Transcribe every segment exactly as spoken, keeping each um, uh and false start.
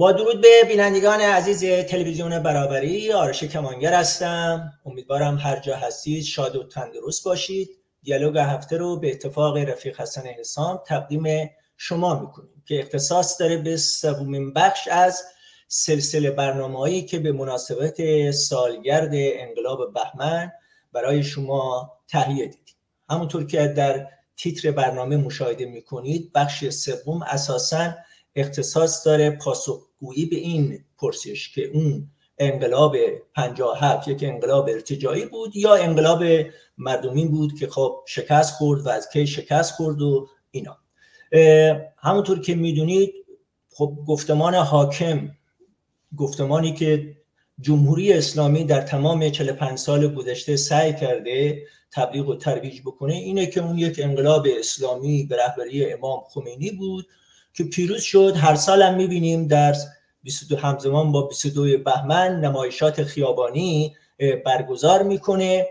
با درود به بینندگان عزیز تلویزیون برابری، آرش کمانگر هستم. امیدوارم هر جا هستید شاد و تندرست باشید. دیالوگ هفته رو به اتفاق رفیق حسن حسام تقدیم شما میکنیم که اختصاص داره به سومین بخش از سلسله برنامه‌هایی که به مناسبت سالگرد انقلاب بهمن برای شما تهیه دیدیم. همونطور که در تیتر برنامه مشاهده میکنید، بخش سوم اساساً اختصاص داره پاسخگویی به این پرسش که اون انقلاب پنجاه و هفت یک انقلاب ارتجاعی بود یا انقلاب مردمی بود که خب شکست خورد و از کی شکست خورد و اینا. همونطور که میدونید خب گفتمان حاکم، گفتمانی که جمهوری اسلامی در تمام چهل و پنج سال گذشته سعی کرده تبلیغ و ترویج بکنه اینه که اون یک انقلاب اسلامی به رهبری امام خمینی بود که پیروز شد. هر سال هم میبینیم در بیست و دو همزمان با بیست و دو بهمن نمایشات خیابانی برگزار میکنه.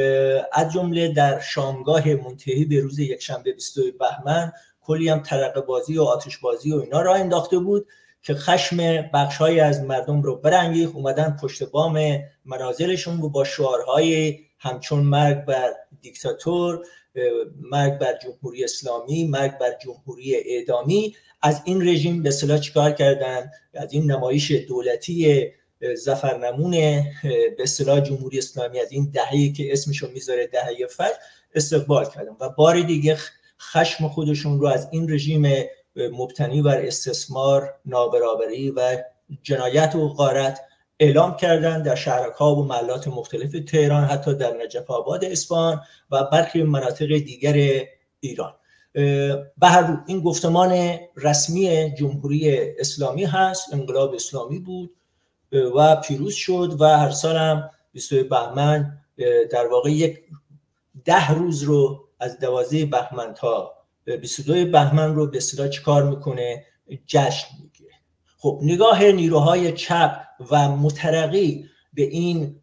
از جمله در شامگاه منتهی به روز یکشنبه بیست و دو بهمن کلی هم ترقه بازی و آتش بازی و اینا را انداخته بود که خشم بخش‌هایی از مردم رو برانگیخت. اومدن پشت بام منازلشون رو با شعارهای همچون مرگ بر دیکتاتور، مرگ بر جمهوری اسلامی، مرگ بر جمهوری اعدامی از این رژیم به اصطلاح چیکار کردن؟ از این نمایش دولتی ظفرنمون به اصطلاح جمهوری اسلامی، از این دهه‌ای که اسمشو میذاره دهه فجر، استقبال کردن و بار دیگه خشم خودشون رو از این رژیم مبتنی بر استثمار، نابرابری و جنایت و غارت اعلام کردن در شهرها و محلات مختلف تهران، حتی در نجف آباد اصفهان و برخی مناطق دیگر ایران. به هر روی این گفتمان رسمی جمهوری اسلامی هست. انقلاب اسلامی بود و پیروز شد و هر سال هم بیست و دو بهمن در واقع یک ده روز رو از دوازده بهمن تا بیست و دو بهمن رو به اصطلاح چیکار میکنه؟ جشن میگیره. خب نگاه نیروهای چپ و مترقی به این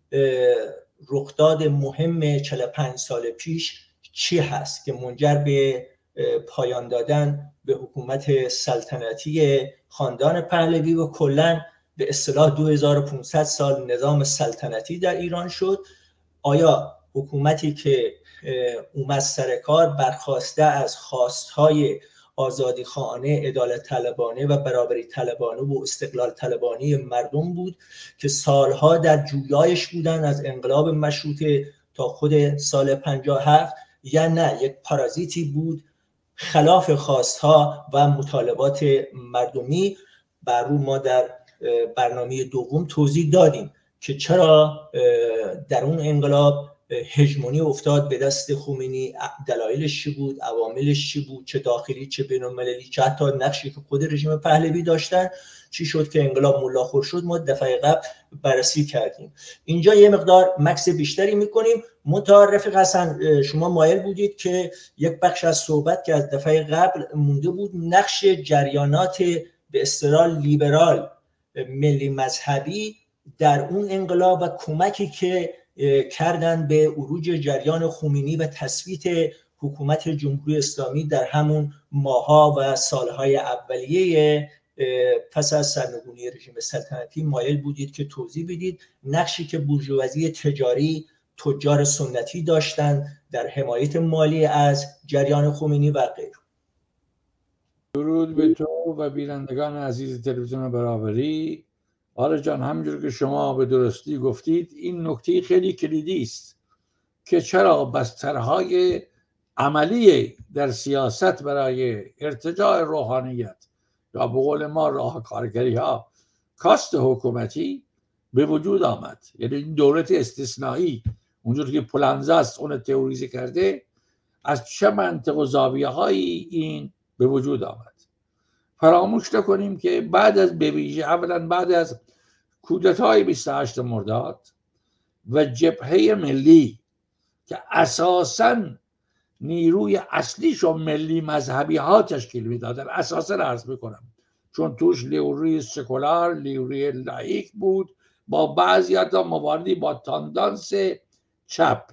رخداد مهم چهل و پنج سال پیش چی هست که منجر به پایان دادن به حکومت سلطنتی خاندان پهلوی و کلاً به اصطلاح دو هزار و پانصد سال نظام سلطنتی در ایران شد؟ آیا حکومتی که اومد سر کار برخواسته از خواستهای آزادی خواهانه، عدالت طلبانه و برابری طلبانه و استقلال طلبانه مردم بود که سالها در جویایش بودن از انقلاب مشروطه تا خود سال پنجاه و هفت، یا نه یک پارازیتی بود خلاف خواستها و مطالبات مردمی؟ بر رو ما در برنامه دوم توضیح دادیم که چرا در اون انقلاب هژمونی افتاد به دست خمینی، دلایلش چی بود، عواملش چی بود، چه داخلی چه بین‌المللی، چه حتی نقشی که خود رژیم پهلوی داشتن، چی شد که انقلاب ملاخور شد. ما دفعه قبل بررسی کردیم. اینجا یه مقدار مکس بیشتری میکنیم. متعارف حسن شما مایل بودید که یک بخش از صحبت که از دفعه قبل مونده بود، نقش جریانات به اصطلاح لیبرال ملی مذهبی در اون انقلاب و کمکی که کردن به عروج جریان خمینی و تثبیت حکومت جمهوری اسلامی در همون ماها و سالهای اولیه پس از سرنگونی رژیم سلطنتی، مایل بودید که توضیح بدید نقشی که بورژوازی تجاری، تجار سنتی داشتن در حمایت مالی از جریان خمینی و غیره. درود به تو و بینندگان عزیز تلویزیون برابری. آره جان، همینجور که شما به درستی گفتید، این نکته خیلی کلیدی است که چرا بسترهای عملی در سیاست برای ارتجاع روحانیت یا به قول ما راه کارگری ها کاست حکومتی به وجود آمد. یعنی این دولت استثنایی اونجور که پولنزاس اون تئوریزه کرده، از چه منطق و زاویه هایی این به وجود آمد. فراموش نکنیم که بعد از به ویژه اولا بعد از کودتای بیست و هشت مرداد و جبهه ملی که اساساً نیروی اصلیش و ملی مذهبی ها تشکیل میدادن، اساساً عرض میکنم، چون توش نیروی سکولار، نیروی لایک بود با بعضی حتی مواردی با تاندانس چپ،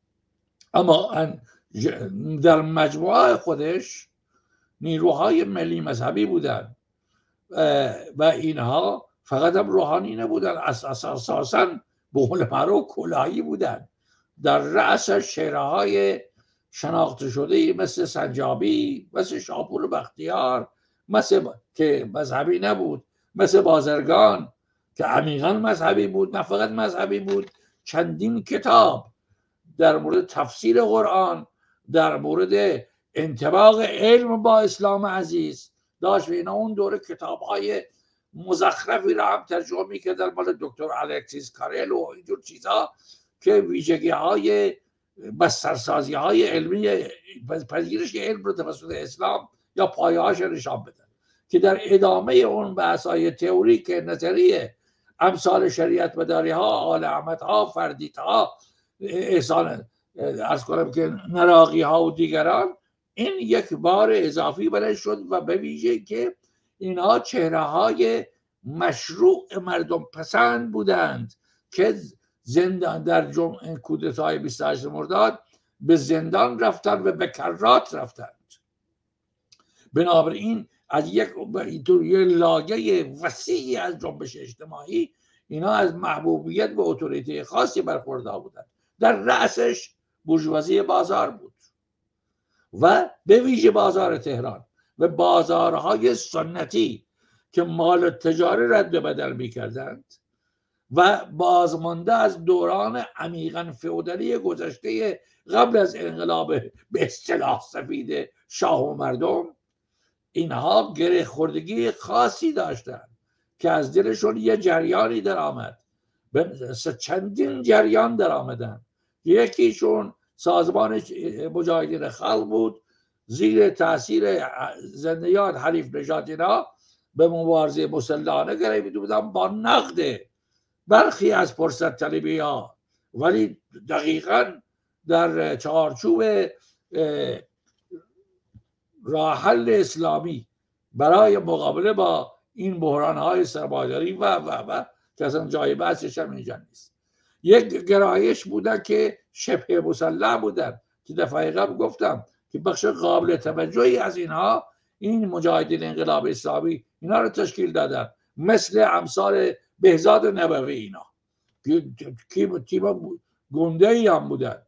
اما در مجموعه خودش نیروهای ملی مذهبی بودن و اینها فقط هم روحانی نبودن، اساسا به قول معروف کلاهی بودن. در رأس شعرهای شناخته شده مثل سنجابی، مثل شاپور بختیار، مثل که مذهبی نبود، مثل بازرگان که عمیقا مذهبی بود، نه فقط مذهبی بود، چندین کتاب در مورد تفسیر قرآن، در مورد انطباق علم با اسلام عزیز داشت و اینا اون دوره کتاب‌های مزخرفی را هم ترجمه می‌کردن مال دکتر الکسیس کارل و اینجور چیزا که ویژگی‌های بسترسازی‌های علمی پذیرش علم رو توسط اسلام یا پایه‌هاش نشان بدن که در ادامه اون بحث‌های تئوریک نظریه امثال شریعت مداری‌ها، آل احمدها، فردیت‌ها، احسان عرض کنم که نراقی‌ها و دیگران، این یک بار اضافی برای شد و به ویژه که اینها چهره‌های مشروع مردم پسند بودند که زندان در جمعه کودتای بیست و هشت مرداد به زندان رفتن و به کرات رفتند. بنابراین از یک لایه وسیعی از جنبش اجتماعی اینا از محبوبیت و اتوریته خاصی برخوردار بودند. در رأسش بورژوازی بازار بود و به ویژه بازار تهران و بازارهای سنتی که مال تجاری رد و بدل می‌کردند و بازمانده از دوران عمیقاً فئودالی گذشته قبل از انقلاب به اصطلاح سفید شاه و مردم، اینها گره خوردگی خاصی داشتند که از دلشون یه جریانی در آمد، چندین جریان در آمدن. یکیشون سازمان مجاهدین خلق بود، زیر تاثیر زندیات حریف نژاد اینا به مبارزه مسلحانه گرفته بودن با نقد برخی از فرصت طلبی ها، ولی دقیقاً در چارچوب راه حل اسلامی برای مقابله با این بحران های سرمایه‌داری و و و که اصلا جای بحثش هم اینجا نیست. یک گرایش بودن که شبه مسلح بودن که دفعه قبل گفتم که بخش قابل توجهی از اینها این مجاهدین انقلاب اسلامی اینا رو تشکیل دادن، مثل امثال بهزاد نبوی اینا که تیم گنده ای هم بودند،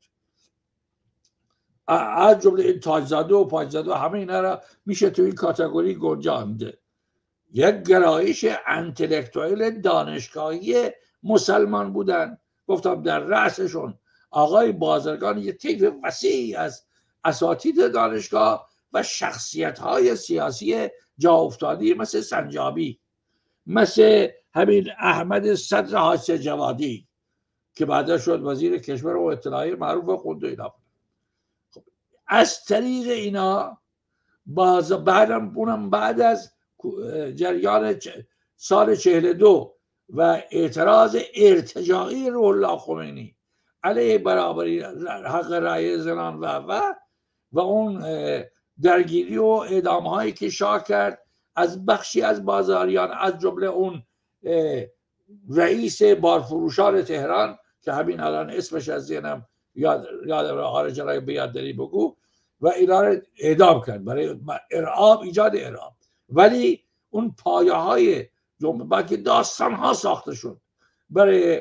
از جمله این تاجزاده و پاکزاده و همه اینا را میشه تو این کاتگوری گنجانده. یک گرایش انتلکتوئل دانشگاهی مسلمان بودن. گفتم در رأسشون آقای بازرگان یک طیف وسیعی از اساتید دانشگاه و شخصیت‌های سیاسی جا افتادی مثل سنجابی، مثل همین احمد صدر حاج جوادی که بعدا شد وزیر کشور و اطلاعیه معروف و خونده اینا. خب از طریق اینا باز بعدم اونم بعد از جریان سال چهل و دو و اعتراض ارتجاعی روح الله خمینی علیه برابری حق رأی زنان و و و اون درگیری و اعدام هایی که شاه کرد از بخشی از بازاریان، از جمله اون رئیس بارفروشان تهران که همین الان اسمش از ذهنم یاد یاد آقای جلای بیادری بگو، و اینا رو اعدام کرد برای ارعاب، ایجاد ارعاب. ولی اون پایه های جنبه که داستان ها ساخته شد برای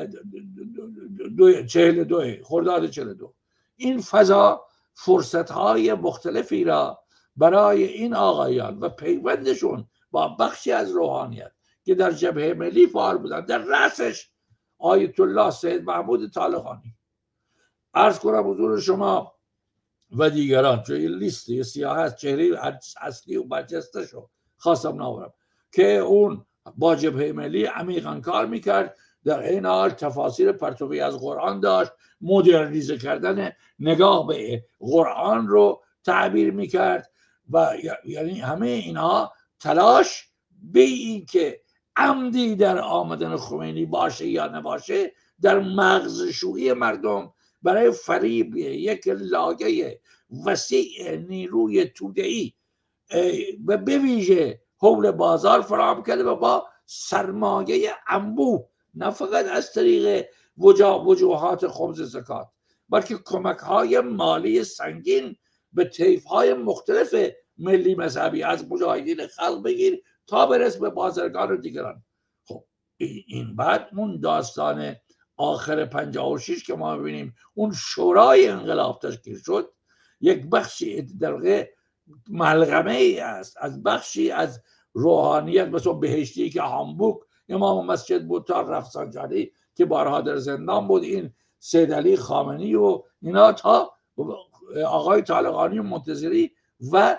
چهل و دو خرداد چهل و دو، این فضا فرصت های مختلفی را برای این آقایان و پیوندشون با بخشی از روحانیت که در جبهه ملی فعال بودن، در رأسش آیت الله سید محمود طالقانی، عرض کنم حضور شما و دیگران، چون این لیست یه سیاه هست، چهره اصلی و برجسته شو خواستم ناورم که اون با جبهه ملی عمیقاً کار میکرد، در این حال تفاسیر پرتوی از قرآن داشت، مدرنیزه کردن نگاه به قرآن رو تعبیر میکرد و یعنی همه اینها تلاش به این که عمدی در آمدن خمینی باشه یا نباشه در مغزشویی مردم برای فریب یک لایه وسیع نیروی توده‌ای و به ویژه حول بازار فراهم کرده و با سرمایه انبوه، نه فقط از طریق وجوهات خبز زکات بلکه کمک های مالی سنگین به طیف های مختلف ملی مذهبی، از مجاهدین خلق بگیر تا برس به بازرگان و دیگران. خب این بعد اون داستان آخر پنجاه و شش که ما ببینیم اون شورای انقلاب تشکیل شد، یک بخشی در واقع ملغمه ای است از بخشی از روحانیت، مثلا بهشتی که هامبورگ امام مسجد بود تا رفسنجانی که بارها در زندان بود، این سید علی خامنه‌ای و اینا تا آقای طالقانی و منتظری و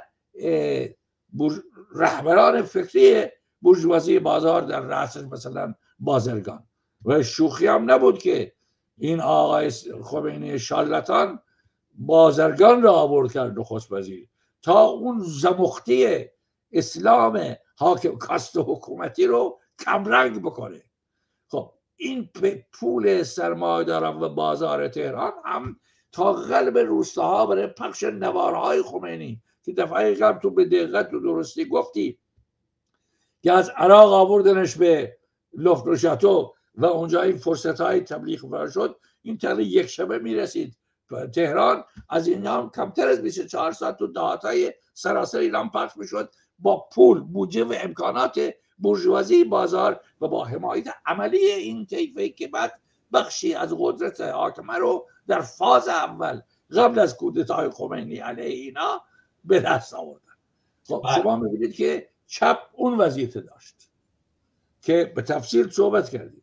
رهبران فکری بورژوازی بازار در رأسش مثلا بازرگان. و شوخی هم نبود که این آقای خمینی شارلاتان بازرگان را آورد کرد نخست وزیر تا اون زمختی اسلام حاکم کاست حکومتی رو کمرنگ بکنه. خب این پول سرمایه‌داران و بازار تهران هم تا قلب روستاها برای پخش نوارهای خمینی که دفعه قبل تو به دقت و درستی گفتی که از عراق آوردنش به لفت و شاتو و اونجا این فرصت های تبلیغ فرا شد، این تقریبا یک شبه میرسید تهران، از این هم کمتر از بیست و چهار ساعت تو دهات های سراسر ایران پخش میشد با پول، بودجه و امکانات بورژوازی بازار و با حمایت عملی این طیفه که بعد بخشی از قدرت حاکمه رو در فاز اول قبل از کودتای خمینی علیه اینا به دست آوردن. خب شما میبینید که چپ اون وظیفه داشت که به تفصیل صحبت کردیم.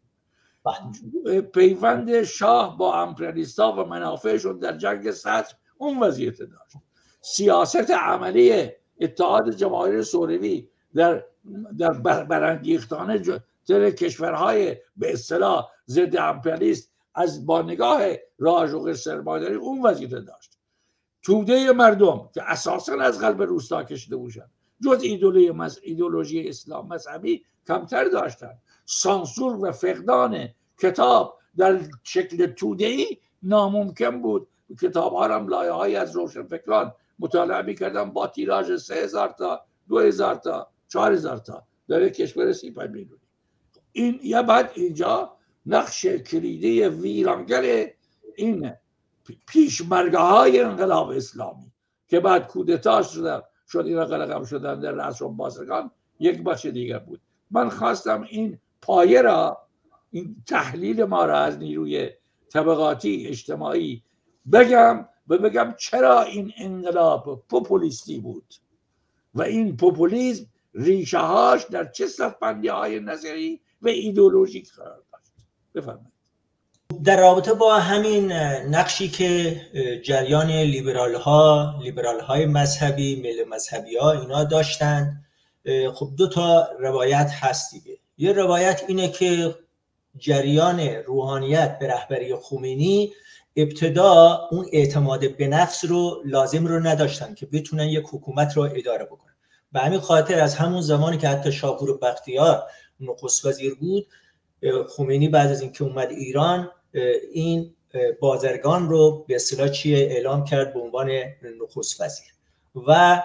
پیوند شاه با امپریالیستا و منافعشون در جنگ سطح اون وضعیت داشت. سیاست عملی اتحاد جماهیر شوروی در در برانگیختن در کشورهای به اصطلاح ضد امپریالیست از با نگاه راهجوی سرمایه‌داری اون وضعیت داشت. توده مردم که اساساً از قلب روستا کشیده بودن جز ایدئولوژی مز... ایدئولوژی اسلام مذهبی کمتر داشتن. سانسور و فقدان کتاب در شکل توده‌ای ناممکن بود. کتاب ها هم لایه های از روشنفکران مطالعه می‌کردن با تیراژ سه هزار تا، دو هزار تا، چهار هزار تا در کشور سی پنج میلیونی. این یا بعد اینجا نقش کلیدی ویرانگر این پیشمرگه های انقلاب اسلامی که بعد کودتا شد شد اینا قلقم شدن در رأس بازرگان یک بخش دیگر بود. من خواستم این پایه را، این تحلیل ما را از نیروی طبقاتی اجتماعی بگم و بگم چرا این انقلاب پوپولیستی بود و این پوپولیسم ریشه هاش در چه صفبندی های نظری و ایدئولوژیک قرار داشت. بفرمایید. در رابطه با همین نقشی که جریان لیبرال ها، لیبرال های مذهبی، میل مذهبی ها اینا داشتن، خب دو تا روایت هست دیگه. یه روایت اینه که جریان روحانیت به رهبری خمینی ابتدا اون اعتماد به نفس رو لازم رو نداشتن که بتونن یک حکومت رو اداره بکنن. به همین خاطر از همون زمانی که حتی شاپور بختیار نخست وزیر بود، خمینی بعد از اینکه اومد ایران این بازرگان رو به اصطلاح چیه اعلام کرد به عنوان نخست وزیر و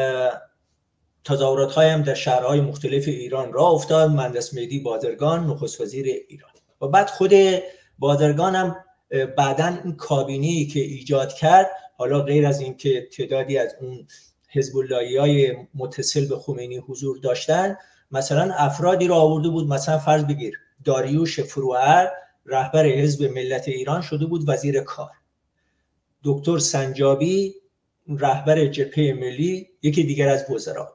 تظاهرات های هم در شهرهای مختلف ایران راه افتاد. مهندس مهدی بازرگان نخست وزیر ایران و بعد خود بازرگان هم بعدن این کابینه‌ای که ایجاد کرد، حالا غیر از این که تعدادی از اون حزب اللهی‌های متصل به خمینی حضور داشتن، مثلا افرادی رو آورده بود، مثلا فرض بگیر داریوش فروهر رهبر حزب ملت ایران شده بود وزیر کار، دکتر سنجابی رهبر جبهه ملی یکی دیگر از وزرا،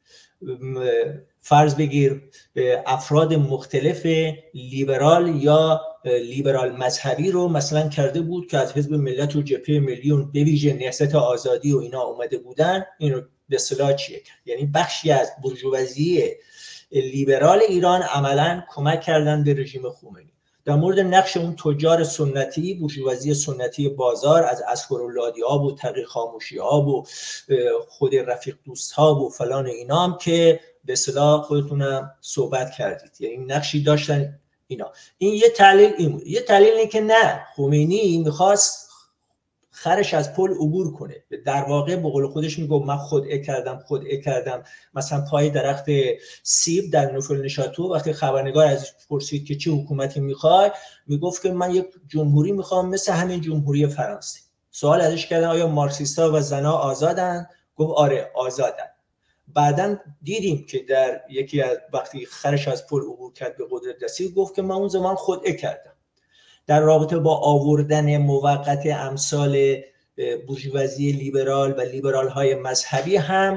فرض بگیر افراد مختلف لیبرال یا لیبرال مذهبی رو مثلا کرده بود که از حزب ملت و جبهه ملی و به ویژه نهضت آزادی و اینا اومده بودن. اینو به اصطلاح چیه کرد؟ یعنی بخشی از بورژوازی لیبرال ایران عملا کمک کردن به رژیم خمینی. در مورد نقش اون تجار سنتی، بورژوازی سنتی بازار از اسکرولادی‌ها و تقی خاموشی‌ها و خود رفیق دوست‌ها و فلان اینا هم که به اصطلاح خودتونم صحبت کردید، یعنی نقشی داشتن اینا. این یه تحلیل این بود. یه تحلیل اینه که نه، خمینی میخواست خرش از پل عبور کنه. در واقع به قول خودش میگه من خودعه کردم خودعه کردم مثلا پای درخت سیب در نوفل نشاتو. وقتی خبرنگار ازش پرسید که چه حکومتی میخوای، میگفت که من یک جمهوری میخوام مثل همین جمهوری فرانسه. سوال ازش کردن آیا مارکسیستا و زنا آزادن؟ گفت آره آزادن. بعداً دیدیم که در یکی از وقتی خرش از پل عبور کرد به قدرت رسید گفت که من اون زمان خودعه کردم. در رابطه با آوردن موقت امثال بورژوازی لیبرال و لیبرال های مذهبی هم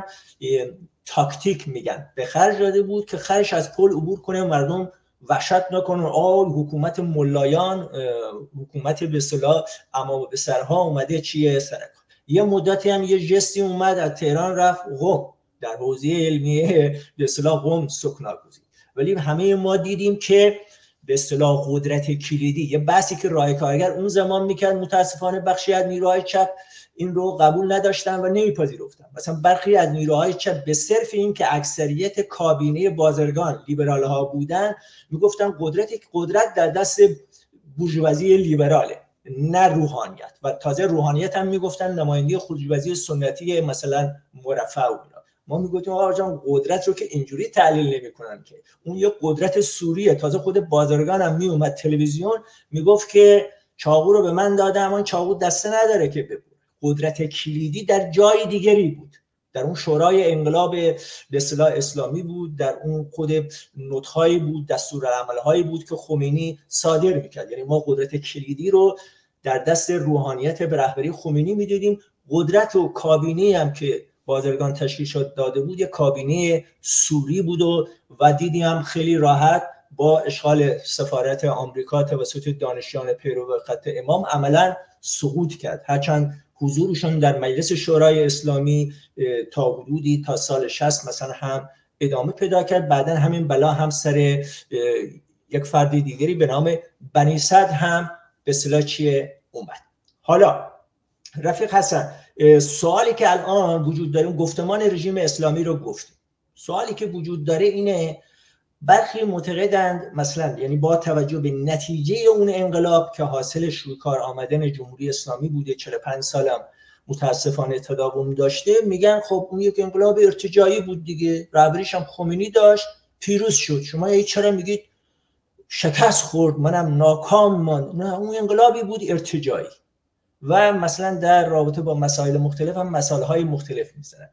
تاکتیک میگن به خرج داده بود که خرش از پل عبور کنه، مردم وحشت نکنن آه حکومت ملایان، حکومت به اصطلاح امام به سرها اومده چیه سرک. یه مدتی هم یه جستی اومد از تهران رفت قم، در حوزه علمیه به اصطلاح قم سکنا گزید. ولی همه ما دیدیم که به اصطلاح قدرت کلیدی، یه بحثی که رای کارگر اون زمان میکرد، متاسفانه بخشی از نیروهای چپ این رو قبول نداشتن و نمیپذیرفتن. مثلا برخی از نیروهای چپ به صرف این که اکثریت کابینه بازرگان لیبرال ها بودن میگفتن قدرت قدرت در دست بورژوازی لیبراله نه روحانیت، و تازه روحانیت هم میگفتن نماینده بورژوازی سنتی مثلا مرفع و اینا. ما میگفتیم آقا جان قدرت رو که اینجوری تحلیل نمیکنن که اون یه قدرت سوریه. تازه خود بازرگان هم میومد تلویزیون میگفت که چاقو رو به من داده اما چاقو دسته نداره که ببره. قدرت کلیدی در جای دیگری بود، در اون شورای انقلاب به اصطلاح اسلامی بود، در اون خود نوت‌هایی بود، دستورالعمل‌هایی بود که خمینی صادر میکرد. یعنی ما قدرت کلیدی رو در دست روحانیت به رهبری خمینی میدیدیم. قدرت و کابینه هم که بازرگان تشکیل داده بود یک کابینه سوری بود و و دیدیم خیلی راحت با اشغال سفارت آمریکا توسط دانشیان پیرو خط امام عملا سقوط کرد. هرچند حضورشون در مجلس شورای اسلامی تا حدودی تا سال شصت مثلا هم ادامه پیدا کرد. بعداً همین بلا هم سر یک فرد دیگری به نام بنی صدر هم به اصطلاح چیه اومد. حالا رفیق حسن، سوالی که الان وجود داره، گفتمان رژیم اسلامی رو گفتیم، سوالی که وجود داره اینه برخی معتقدند مثلا یعنی با توجه به نتیجه اون انقلاب که حاصلش روی کار آمدن جمهوری اسلامی بوده، چهل و پنج سالم متاسفانه تداوم داشته، میگن خب اون یک انقلاب ارتجاعی بود دیگه، رهبریش هم خمینی داشت، پیروز شد. شما ای چرا میگید شکست خورد منم ناکام ماند؟ نه، اون انقلابی بود ارتجاعی. و مثلا در رابطه با مسائل مختلف هم مسائل‌های مختلف میزنن.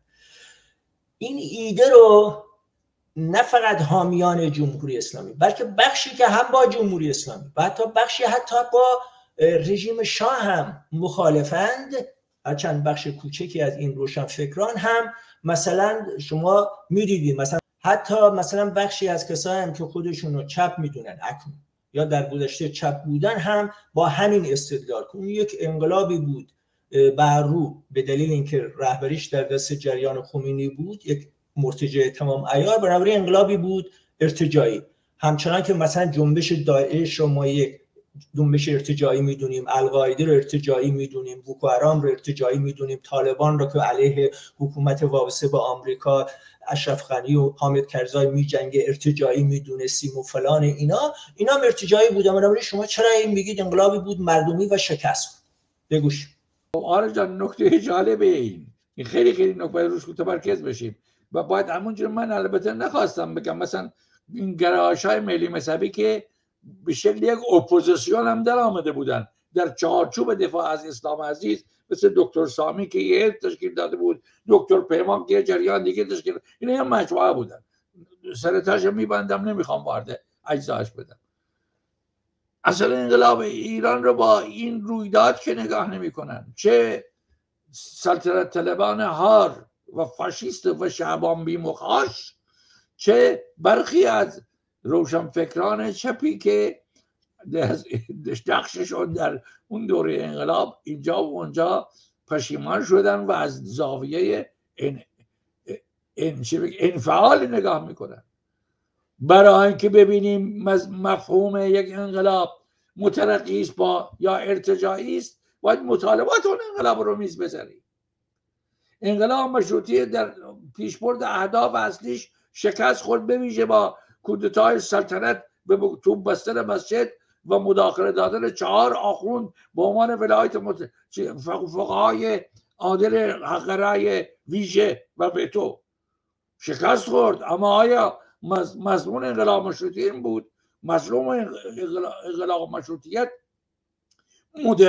این ایده رو نه فقط حامیان جمهوری اسلامی بلکه بخشی که هم با جمهوری اسلامی و حتی بخشی حتی با رژیم شاه هم مخالفند، هرچند بخش کوچکی از این روشنفکران هم مثلا شما میدیدید مثلا حتی مثلا بخشی از کسایی هم که خودشون رو چپ میدونن اکنون یا در گذشته چپ بودن هم با همین استدلال که اون یک انقلابی بود بر رو به دلیل اینکه رهبریش در دست جریان خمینی بود، یک مرتجع تمام عیار، برابری انقلابی بود ارتجاعی. همچنان که مثلا جنبش داعش رو ما یک جنبش ارتجاعی میدونیم، القاعده رو ارتجاعی میدونیم، بوکو حرام رو ارتجاعی میدونیم، طالبان رو که علیه حکومت وابسته به آمریکا اشرف غنی و حامد کرزای میجنگه ارتجاعی میدونستیم و فلان، اینا اینا ارتجاعی بود. اما شما چرا این میگید انقلابی بود مردمی و شکست؟ بگوش. آره جان، نکته جالبه این این خیلی خیلی نکته روش متمرکز بشیم و باید همونجور من البته نخواستم بگم مثلا این گرایش‌های ملی مذهبی که به شکل یک اپوزیسیون هم در آمده بودن در چارچوب دفاع از اسلام عزیز، مثل دکتر سامی که یه تشکیل داده بود، دکتر پیمان که یه جریان دیگه تشکیل، اینا هم مجموعه بودن. سرتاش میبندم نمیخوام وارد اجزاش بدم. اصلا انقلاب ایران رو با این رویداد که نگاه نمی‌کنن، چه سلطنت طلبان هار و فاشیست و شعبان بی‌مخاش، چه برخی از روشنفکران چپی که نقششون در اون دوره انقلاب اینجا و اونجا پشیمان شدن و از زاویه انفعال نگاه میکنن. برای اینکه ببینیم مفهوم یک انقلاب مترقی است با یا ارتجاعی است، باید مطالبات اون انقلاب رو میز بزنیم. انقلاب مشروطیه در پیشبرد اهداف اصلیش شکست خورد، به ویژه با کودتای سلطنت به توپ بستن مسجد و مداخله دادن چهار آخوند به عنوان ولایت مت... فقهای عادل حق رأی ویژه و وتو. شکست خورد. اما آیا مضمون انقلاب مشروطیت این بود؟ مظلوم انقلاب مشروطیت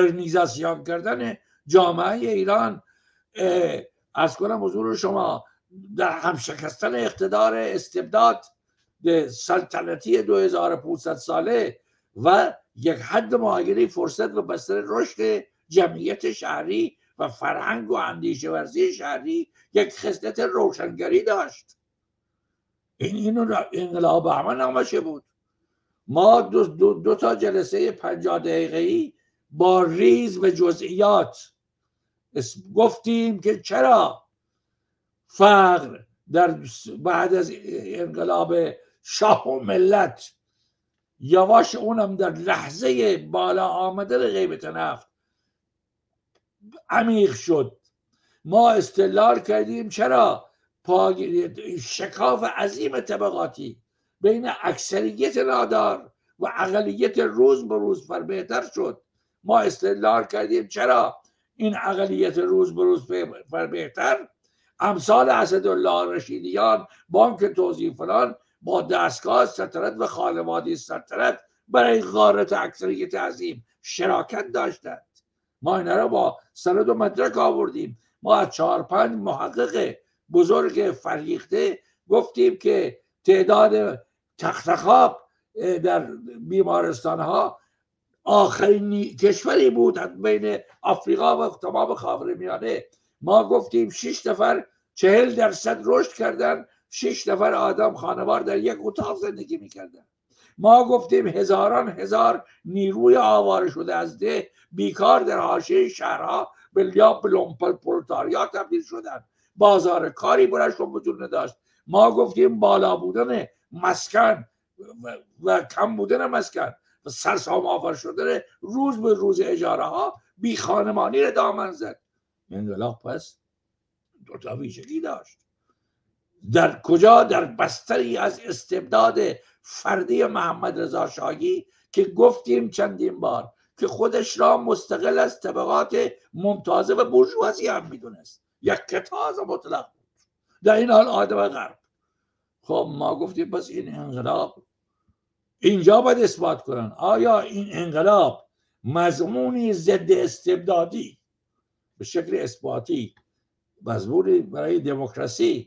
مدرنیزاسیون کردن جامعه ایران، از کنم حضور شما در هم شکستن اقتدار استبداد سلطنتی دو هزار و پانصد ساله و یک حد معینی فرصت و بستر رشد جمعیت شهری و فرهنگ و اندیشه ورزی شهری یک خصلت روشنگری داشت. این اینو انقلاب احمد نامشه بود. ما دو, دو, دو تا جلسه پنجاه دقیقه‌ای با ریز و جزئیات گفتیم که چرا فقر در بعد از انقلاب شاه و ملت یواش اونم در لحظه بالا آمدن قیمت نفت عمیق شد. ما استدلال کردیم چرا شکاف عظیم طبقاتی بین اکثریت نادار و اقلیت روز به روز فر بهتر شد. ما استدلال کردیم چرا این اقلیت روز به روز فر بهتر امثال اسدالله رشیدیان، بانک توزیع فلان با دستگاه سلطنت و خانواده سلطنت برای غارت اکثریت عظیم شراکت داشتند. ما اینا را با سند و مدرک آوردیم. ما از چهار پنج محقق بزرگ فرهیخته گفتیم که تعداد تخت خواب در بیمارستان ها آخرین کشوری بود بین آفریقا و تمام خاورمیانه. ما گفتیم شش نفر چهل درصد رشد کردن، شش نفر آدم خانوار در یک اتاق زندگی میکردن. ما گفتیم هزاران هزار نیروی آواره شده از ده بیکار در حاشیه شهرها به یا پرولتاریا تبدیل شدن، بازار کاری برایشون وجود نداشت. ما گفتیم بالا بودن مسکن و, و کم بودن مسکن و سرسام آور شدن روز به روز اجاره ها بی خانمانی را دامن زد. انقلاب پس دو تا ویژگی داشت. در کجا؟ در بستری از استبداد فردی محمد رضا شاهی که گفتیم چندین بار که خودش را مستقل از طبقات ممتازه و بورژوازی هم میدونست، یک کتاز مطلق بود، در این حال آدم غرب. خب ما گفتیم پس این انقلاب اینجا باید اثبات کنن آیا این انقلاب مضمونی ضد استبدادی به شکل اثباتی، مضمونی برای دموکراسی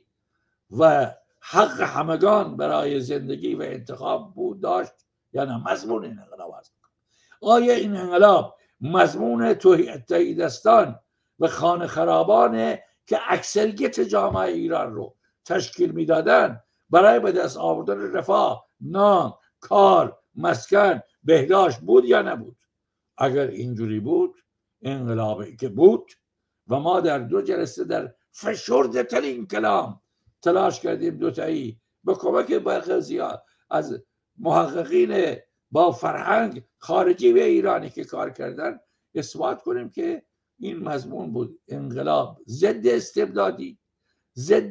و حق همگان برای زندگی و انتخاب بود داشت یا نه؟ مضمون این انقلاب است. آیا این انقلاب مضمون تهیدستان و خانه خرابانه که اکثریت جامعه ایران رو تشکیل میدادن برای به دست آوردن رفاه، نان، کار، مسکن، بهداشت بود یا نبود؟ اگر اینجوری بود انقلابی که بود و ما در دو جلسه در فشرده ترین کلام تلاش کردیم دوتایی به کمک برخی زیاد از محققین با فرهنگ خارجی و ایرانی که کار کردن اثبات کنیم که این مضمون بود. انقلاب ضد استبدادی، ضد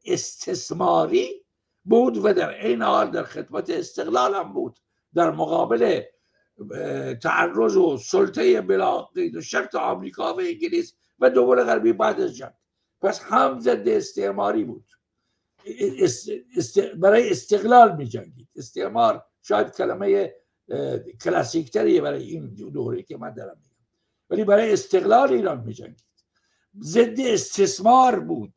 استثماری بود و در این حال در خدمت استقلال هم بود، در مقابل تعرض و سلطه بلا قید و شرط آمریکا و انگلیس و دول غربی بعد از جنگ. پس هم ضد استعماری بود، است... است... برای استقلال می جنگید. استعمار شاید کلمه کلاسیک تریه برای این دوره که من دارم میگم، ولی برای استقلال ایران می جنگید. ضد استثمار بود،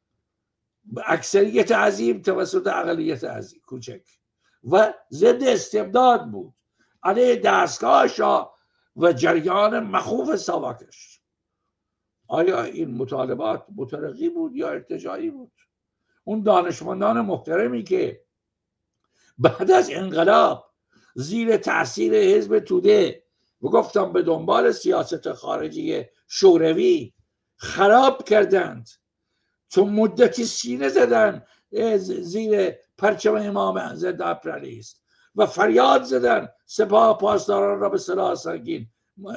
اکثریت عظیم توسط اقلیت عظیم کوچک، و ضد استبداد بود، علیه دستگاه شاه و جریان مخوف ساواکش. آیا این مطالبات مترقی بود یا ارتجاعی بود؟ اون دانشمندان محترمی که بعد از انقلاب زیر تاثیر حزب توده و گفتم به دنبال سیاست خارجی شوروی خراب کردند، تو مدتی سینه زدن زیر پرچم امام ضد امپریالیست و فریاد زدن سپاه پاسداران را به سلاح سنگین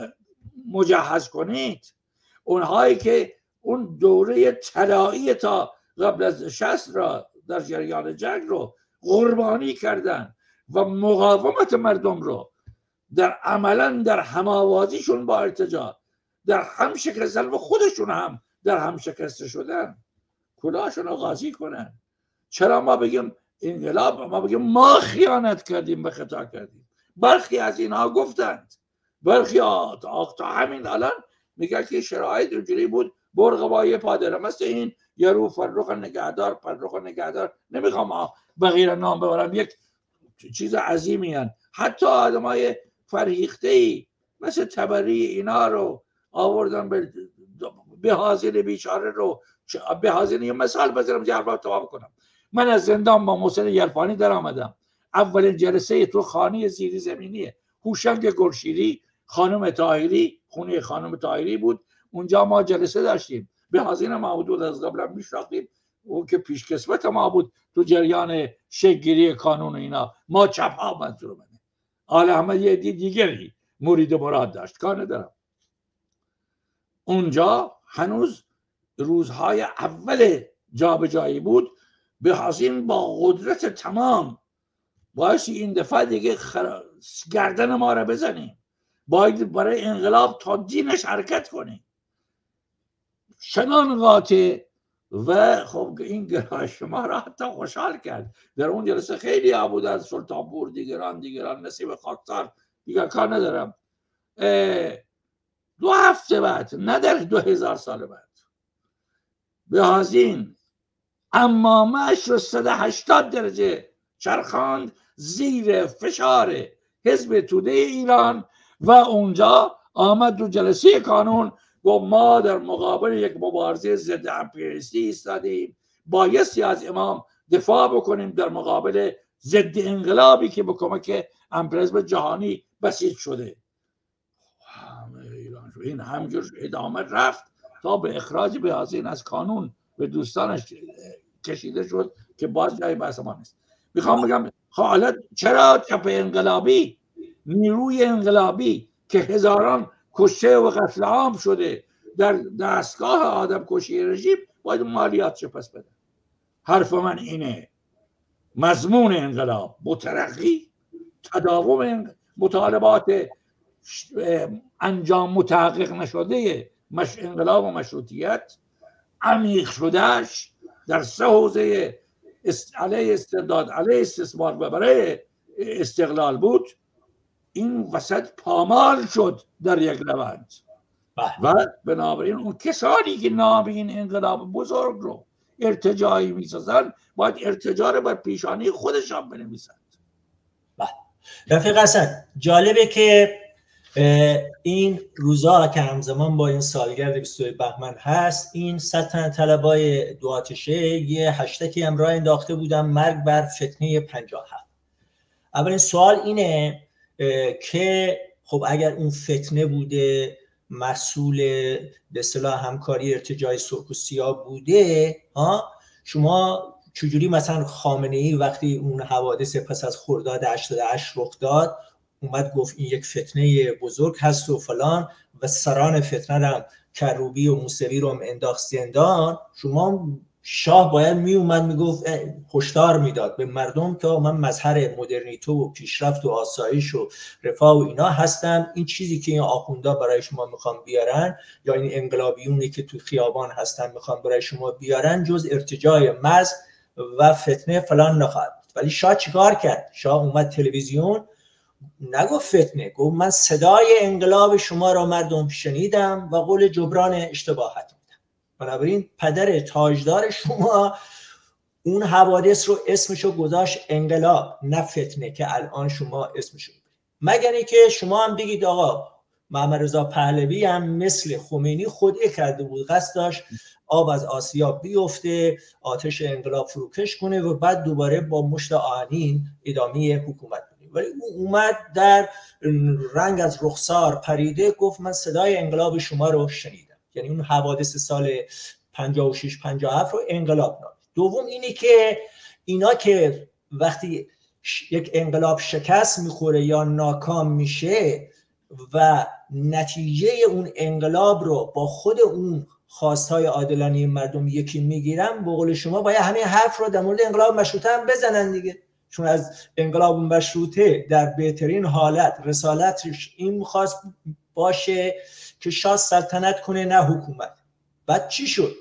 مجهز کنید. اونهایی که اون دوره طلایی تا قبل از شصت را در جریان جنگ رو قربانی کردن و مقاومت مردم رو در عملا در هماوازیشون با ارتجاع در هم شکستن و خودشون هم در هم شکسته شدن، کلاهشون رو قاضی کنن. چرا ما بگیم انقلاب؟ ما بگیم ما خیانت کردیم و خطا کردیم. برخی از اینها گفتند، برخی تا همین الان میگن که شرایط اونجوری بود برق با یه پادره، مثل این یارو فرخ نگهدار، فرخ نگهدار، نمیخوام به غیر نام ببرم، یک چیز عظیمی هن. حتی آدمای فرهیخته‌ای مثل تبری اینا رو آوردن، به به حاضر بیچاره رو به حاضر یه مثال بزنم جواب تمام کنم. من از زندان با محسن یلفانی در آمدم. اولین جلسه تو خانه زیری زمینی هوشنگ گرشیری، خانم طاهری، خونه خانم طاهری بود. اونجا ما جلسه داشتیم. به حاضر محمود از قبل هم میشناختیم، اون که پیشکسوت ما بود تو جریان شکل‌گیری کانون اینا. ما چپ ها منظور منه. آل احمد یه دی دیگری مرید مراد داشت، کار ندارم. اونجا هنوز روزهای اول جابجایی بود. به حاضر با قدرت تمام باعث این دفعه دیگه خر... گردن ما را بزنیم، باید برای انقلاب تا دینش حرکت کنیم. شنان قاطع و خب این گرایش ما را حتی خوشحال کرد. در اون جلسه خیلی ها بود، از سلطانپور دیگران دیگران نصیب خاکسار دیگر کار ندارم. دو هفته بعد، نه در دو هزار سال بعد، به حاضین امامش رو صد و هشتاد درجه چرخاند زیر فشار حزب توده ایران و اونجا آمد دو جلسه کانون و ما در مقابل یک مبارزه ضد امپریالیستی ایستادیم، بایستی از امام دفاع بکنیم در مقابل ضد انقلابی که به کمک امپریالیسم جهانی بسیج شده. این همجور ادامه رفت تا به اخراج به حاضین از کانون به دوستانش کشیده شد که باز جای بحث ما نیست. میخوام بگم حالا چرا چپ انقلابی، نیروی انقلابی که هزاران کشته و قتل عام شده در دستگاه آدم کشی رژیم، باید مالیات پس بده؟ حرف من اینه، مضمون انقلاب مترقی، تداوم مطالبات انجام متحقق نشده مش انقلاب و مشروطیت، عمیق شدهش در سه حوزه است... علیه استرداد، علیه استثمار و برای استقلال بود. این وسط پامال شد در یک روند و بنابراین اون کسانی که نام این انقلاب بزرگ رو ارتجاعی میسازن باید ارتجاع رو بر پیشانی خودشان بنویسند. رفیق حسن، جالبه که این روزا که همزمان با این سالگرد بیست و دو بهمن هست، این سلطنت طلبای دو آتشه یه هشتگی هم راه انداخته بودن، مرگ بر فتنه پنجاه و هفت. اولین سوال اینه که خب اگر اون فتنه بوده، مسئول به اصطلاح همکاری ارتجاعی سرخ و سیاه بوده، ها شما چجوری مثلا خامنه‌ای وقتی اون حوادث پس از خرداد هشتاد و هشت رخ داد اومد گفت این یک فتنه بزرگ هست و فلان و سران فتنه هم کروبی و موسوی رو هم انداخت زندان، شما شاه باید می اومد میگفت، هشدار میداد به مردم که من مظهر مدرنیته و پیشرفت و آسایش و رفاه و اینا هستم، این چیزی که این آخوندا برای شما میخوان بیارن یا این انقلابیونی که تو خیابان هستن میخوان برای شما بیارن جز ارتجاع محض و فتنه فلان نخواهد. ولی شاه چیکار کرد؟ شاه اومد تلویزیون نگفت فتنه، گفت من صدای انقلاب شما را مردم شنیدم و قول جبران اشتباهات میدم. بنابراین پدر تاجدار شما اون حوادث رو اسمشو گذاشت انقلاب نه فتنه که الان شما اسمشو بگید. مگر اینکه شما هم بگید آقا محمد رضا پهلوی هم مثل خمینی خودعه کرده بود، قصد داشت آب از آسیاب بیفته، آتش انقلاب فروکش کنه و بعد دوباره با مشت آهنین ادامه حکومت کنه. ولی او اومد در رنگ از رخسار پریده گفت من صدای انقلاب شما رو شنیدم، یعنی اون حوادث سال پنجاه و شش پنجاه و هفت رو انقلاب نامید. دوم اینه که اینا که وقتی یک انقلاب شکست میخوره یا ناکام میشه و نتیجه اون انقلاب رو با خود اون خواستهای عادلانه مردم یکی میگیرن، به قول شما باید همین حرف رو در مورد انقلاب مشروطه هم بزنن دیگه، چون از انقلاب مشروطه در بهترین حالت رسالتش این میخواست باشه که شاه سلطنت کنه نه حکومت. بعد چی شد؟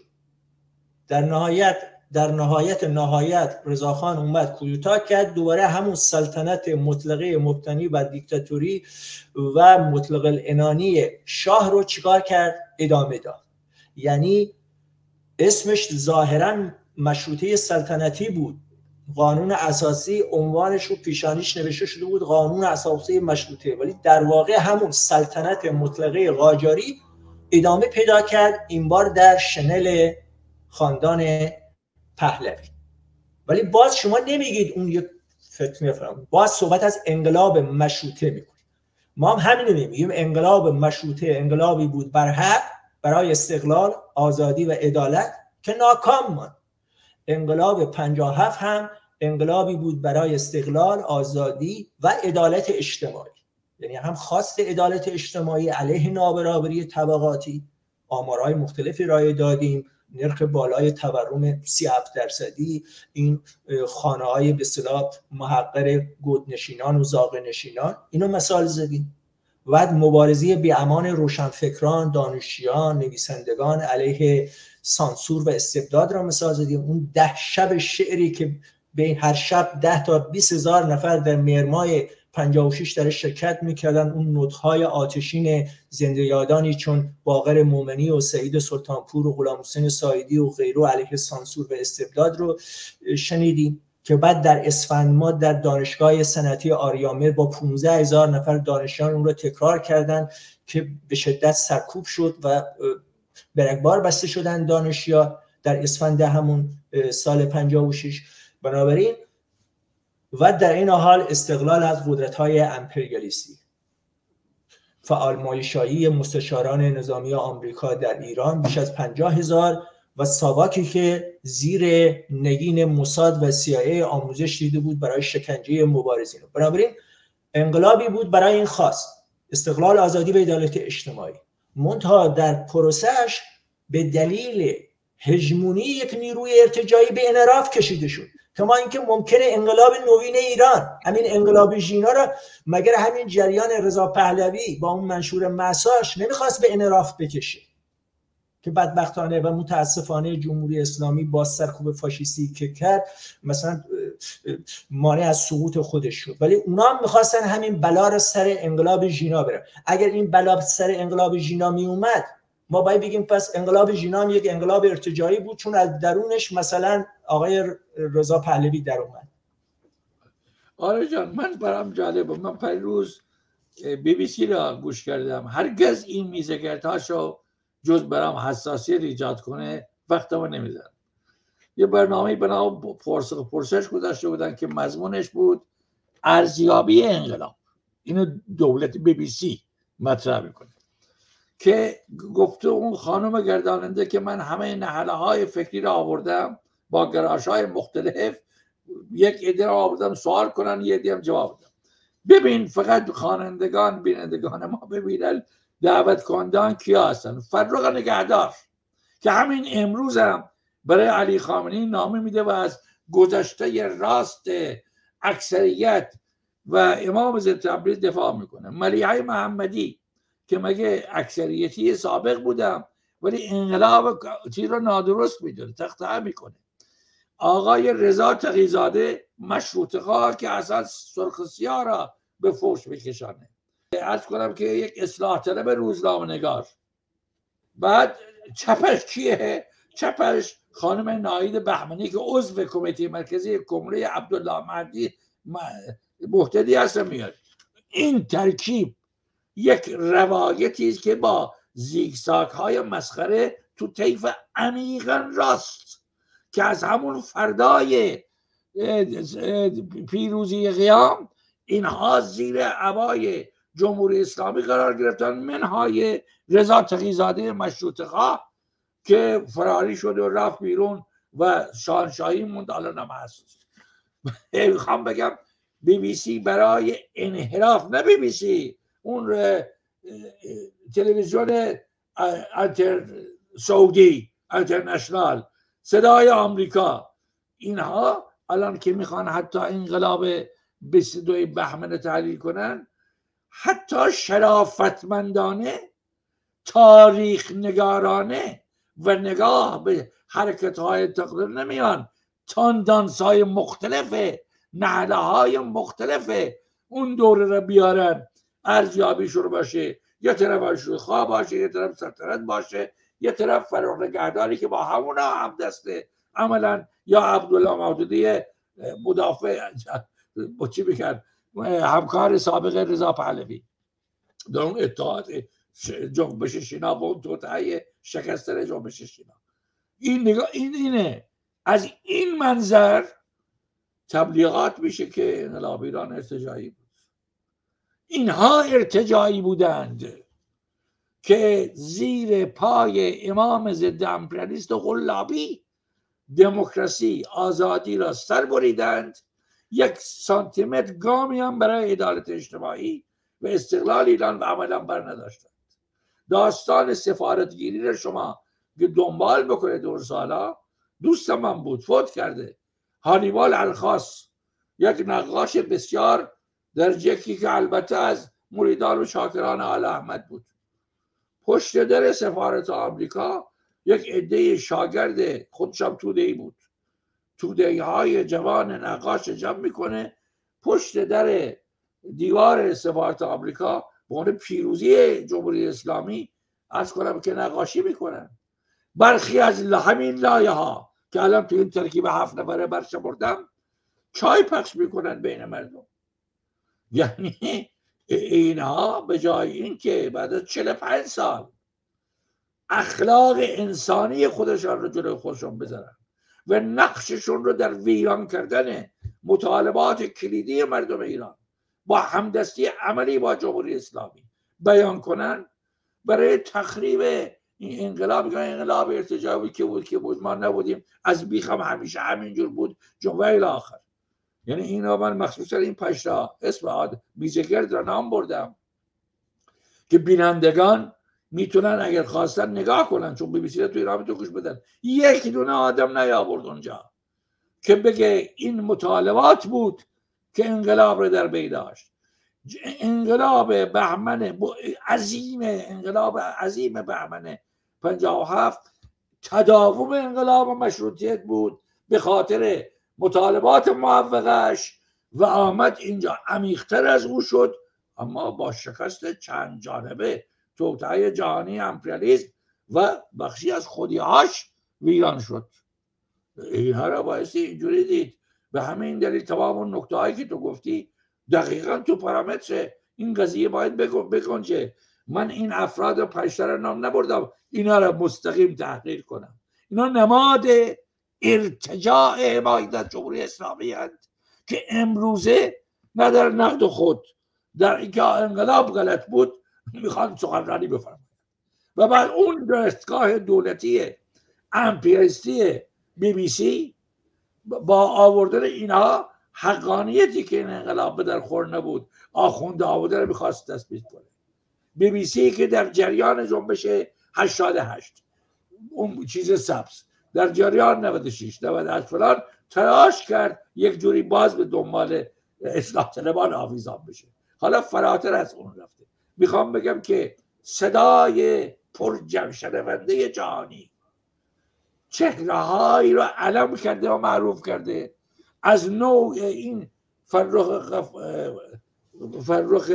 در نهایت در نهایت نهایت رضاخان اومد کودتا کرد، دوباره همون سلطنت مطلقه مبتنی بر دیکتاتوری و مطلق العنانی شاه رو چیکار کرد؟ ادامه داد. یعنی اسمش ظاهرا مشروطه سلطنتی بود، قانون اساسی عنوانش رو پیشانیش نوشته شده بود قانون اساسی مشروطه، ولی در واقع همون سلطنت مطلقه قاجاری ادامه پیدا کرد، این بار در شنل خاندان پهلوی. ولی باز شما نمیگید اون یک فکر میفرم، باز صحبت از انقلاب مشروطه میکنید. ما هم همینو میگیم، انقلاب مشروطه انقلابی بود بر حق، برای استقلال، آزادی و عدالت که ناکام ماند. انقلاب پنجاه و هفت هم انقلابی بود برای استقلال، آزادی و عدالت اجتماعی، یعنی هم خواست عدالت اجتماعی علیه نابرابری طبقاتی. آمارهای مختلفی رای دادیم، نرخ بالای تورم سی و هفت درصدی، این خانه های به اصطلاح محقر گودنشینان و زاغنشینان، اینو مثال زدیم. بعد مبارزه بی‌امان روشنفکران، دانشجویان، نویسندگان علیه سانسور و استبداد را مثال زدیم. اون ده شب شعری که بین هر شب ده تا بیست هزار نفر در مهرماه پنجاه و شش در شرکت میکردن، اون نطق‌های آتشین زنده یادانی چون باقر مومنی و سعید سلطانپور و غلام حسین سایدی و غیره علیه سانسور و استبداد رو شنیدیم. که بعد در اسفند ما در دانشگاه صنعتی آریامر با پانزده هزار نفر دانشجویان اون رو تکرار کردن که به شدت سرکوب شد و برگبار بسته شدن دانشجویان در اسفند همون سال پنجاه و شش. بنابراین و در این حال استقلال از قدرت‌های امپریالیستی، فعالمایه‌شایی مستشاران نظامی آمریکا در ایران بیش از پنجاه هزار و ساواکی که زیر نگین موساد و سی آی ای آموزش دیده بود برای شکنجه مبارزین. بنابراین انقلابی بود برای این خواست استقلال، آزادی و عدالت اجتماعی. منتها در پروسش به دلیل هژمونی یک نیروی ارتجاعی به انحراف کشیده شد. کما اینکه ممکنه انقلاب نوین ایران، همین انقلاب ژینا را، مگر همین جریان رضا پهلوی با اون منشور مأساش نمیخواست به انحراف بکشه که بدبختانه و متاسفانه جمهوری اسلامی با سرکوب فاشیستی که کرد مثلا مانع از سقوط خودش شد. ولی اونا هم میخواستن همین بلا را سر انقلاب ژینا بره. اگر این بلا سر انقلاب ژینا می اومد، ما باید بگیم پس انقلاب ژینا هم یک انقلاب ارتجاعی بود، چون از درونش مثلا آقای رضا پهلوی در اومد. آره جان، من برام جالبه، من پریروز بی بی سی را گوش کردم. هرگز این میزگردهاشو جز برام حساسیت ایجاد کنه وقتمو نمیذارم. یه برنامه به نام پرسش پرسش گذاشته بودن که مضمونش بود ارزیابی انقلاب. اینو دولت بی بی سی مطرح میکنه که گفته اون خانم گرداننده که من همه نهله های فکری را آوردم با گراش های مختلف، یک عده را آوردم سوال کنن، یه عده هم جواب بدم. ببین فقط خوانندگان بینندگان ما ببینن دعوت کندگان کیا هستن. فرخ نگهدار که همین امروز هم برای علی خامنه‌ای نامه میده و از گذشته راست اکثریت و امام ضد تبریز دفاع میکنه. ملیحه محمدی که مگه اکثریتی سابق بودم ولی انقلاب چیز رو نادرست میدونه، تخطئه میکنه. آقای رضا تقی‌زاده مشروطه خواه که اصلا سرخ سیاه را به فوش بکشانه. عرض کنم که یک اصلاح طلب روزنامه‌نگار. بعد چپش کیه؟ چپش خانم ناهید بهمنی که عضو کمیته مرکزی کمره عبدالله مهدی مهتدی هست میاد. این ترکیب یک روایتی است که با زیگزاگ های مسخره تو طیف عمیقا راست که از همون فردای پیروزی قیام اینها زیر عبای جمهوری اسلامی قرار گرفتن، منهای رضا تقی‌زاده مشروطه خواه که فراری شده و رفت بیرون و شاهنشاهی موند، الان هم هست. میخوام بگم بی بی سی برای انحراف، نه بی بی سی، اون تلویزیون انتر سعودی انترنشنال، صدای آمریکا، اینها الان که میخوان حتی انقلاب بیست و دو بهمن تحلیل کنن، حتی شرافتمندانه، تاریخ نگارانه و نگاه به حرکت های تقدیر نمیان، تاندانس های مختلف، نهله های مختلف اون دوره را بیارن ارزیابی شروع باشه. یا طرف شوخا باشه، یا طرف سلطنت باشه، یه طرف فرخ نگهداری که با همونا هم دسته عملا، یا عبدالله مودودی مدافع با چی بگن همکار سابق رضا پهلوی در اون اتحاد جنبش شینا با اون توطئه شکستن جنبش شینا. این نگاه این اینه. از این منظر تبلیغات میشه که انقلاب ایران ارتجاعی بود. اینها ارتجاعی بودند که زیر پای امام ضد امپریالیست و قلابی دموکراسی آزادی را سر بریدند، یک سانتیمتر گامی هم برای عدالت اجتماعی و استقلال ایران و عملا بر نداشتند. داستان سفارتگیری را شما که دنبال بکنه دور سالا، دوست من بود فوت کرده، هانیبال الخاص، یک نقاش بسیار درجه‌ای که البته از مریدان و شاکران آل احمد بود، پشت در سفارت آمریکا یک عده شاگرد خودشم توده‌ای بود، توده‌ای های جوان نقاش جمع میکنه پشت در دیوار سفارت آمریکا به عنوان پیروزی جمهوری اسلامی از کنم که نقاشی میکنن. برخی از همین لایه ها که الان تو این ترکیب هفت نفره برشمردم چای پخش میکنن بین مردم. یعنی اینها به جای این که بعد از چهل و پنج سال اخلاق انسانی خودشان رو جلوی خودشون بذارن و نقششون رو در ویران کردن مطالبات کلیدی مردم ایران با همدستی عملی با جمهوری اسلامی بیان کنن، برای تخریب این انقلاب که انقلاب ارتجاعی که بود که بود ما نبودیم، از بیخ هم همیشه همینجور بود جمعه الاخر. یعنی اینا من مخصوصا این پشتا اسم عاد بیزگرد را نام بردم که بینندگان میتونن اگر خواستن نگاه کنن، چون بی بی سی توی ایران تو گوش بدن. یک دونه آدم نیاورد اونجا که بگه این مطالبات بود که انقلاب رو در بی داشت. انقلاب بهمن عظیم، انقلاب عظیم بهمن پنجاه و هفت تداوم انقلاب مشروطیت بود به خاطر مطالبات موفقش و آمد اینجا عمیق‌تر از او شد، اما با شکست چند جانبه توطئه جهانی امپریالیسم و بخشی از خودی‌هاش ویران شد. اینها را بایستی اینجوری دید. به همین دلیل تمام اون نکته‌هایی که تو گفتی دقیقاً تو پارامتر این قضیه باید بگنجه. من این افراد پشتر نام نبردم، اینا را مستقیم تحقیر کنم. اینا نماد ارتجاع حمایت از جمهوری اسلامی هست که امروزه نه در نقد خود، در اینکه انقلاب غلط بود میخوان سخنرانی بفرمایند و بعد اون دستگاه دولتی امپریالیستی بی بی سی با آوردن اینها حقانیتی که این انقلاب به در خور نبود آخونده آورده رو میخواست تثبیت کنه. بی بی سی که در جریان جنبش هشتاد و هشت اون چیز سبز، در جریان نود و شش نود و هشت فلان تلاش کرد یک جوری باز به دنبال اصلاح طلبان آویزان بشه. حالا فراتر از اون رفته. میخوام بگم که صدای پر شنونده جهانی چهره‌هایی رو علم کرده و معروف کرده از نوع این فرخ غف... فرخ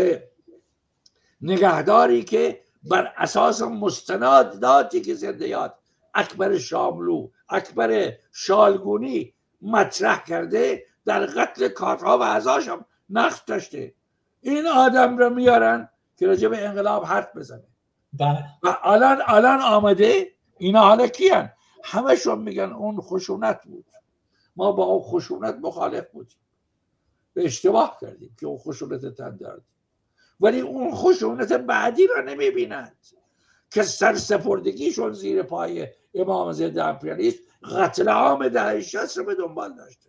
نگهداری که بر اساس مستنداتی که زندیات اکبر شاملو، اکبر شالگونی مطرح کرده در قتل کارها و اعضاش هم نقش داشته. این آدم رو میارن که راجع به انقلاب حرف بزنه و الان الان آمده اینا حالا کیان؟ همشون میگن اون خشونت بود، ما با اون خشونت مخالف بودیم، به اشتباه کردیم که اون خشونت تن دارد. ولی اون خشونت بعدی رو نمیبینند که سرسپردگیشون زیر پای امام ضد امپریالیسم قتل عام دهه شصت رو به دنبال داشته.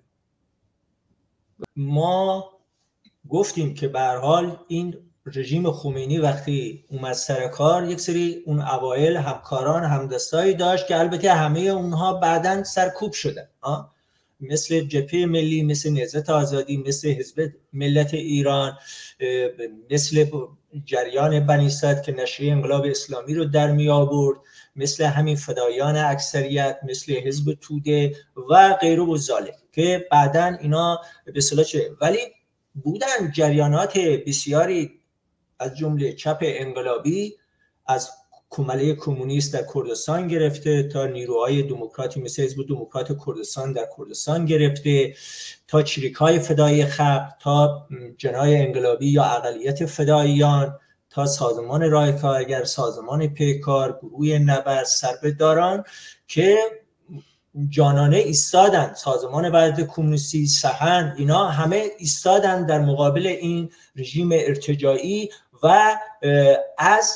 ما گفتیم که به هر حال این رژیم خمینی وقتی اومد سر کار یک سری اون اوایل همکاران همدستایی داشت که البته همه اونها بعداً سرکوب شدن، مثل جبهه ملی، مثل نهضت آزادی، مثل حزب ملت ایران، مثل جریان بنی صدر که نشریه انقلاب اسلامی رو در می آورد، مثل همین فدایان اکثریت، مثل حزب توده و غیره و ذالک که بعداً اینا به اصطلاح چه. ولی بودن جریانات بسیاری از جمله چپ انقلابی از کمله کمونیست در کردستان گرفته تا نیروهای دموکراتی مثل حزب دموکرات کردستان در کردستان گرفته، تا چریک‌های فدایی خلق، تا جناح انقلابی یا اقلیت فداییان، تا سازمان راه کارگر، سازمان پیکار، گروه نبرد، سربه‌داران که جانانه ایستادن، سازمان وحدت کمونیستی، سحن، اینا همه ایستادن در مقابل این رژیم ارتجاعی و از